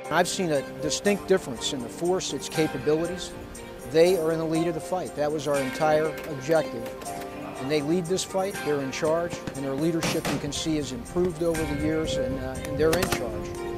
I've seen a distinct difference in the force, its capabilities. They are in the lead of the fight. That was our entire objective. And they lead this fight, they're in charge, and their leadership, you can see, has improved over the years, and they're in charge.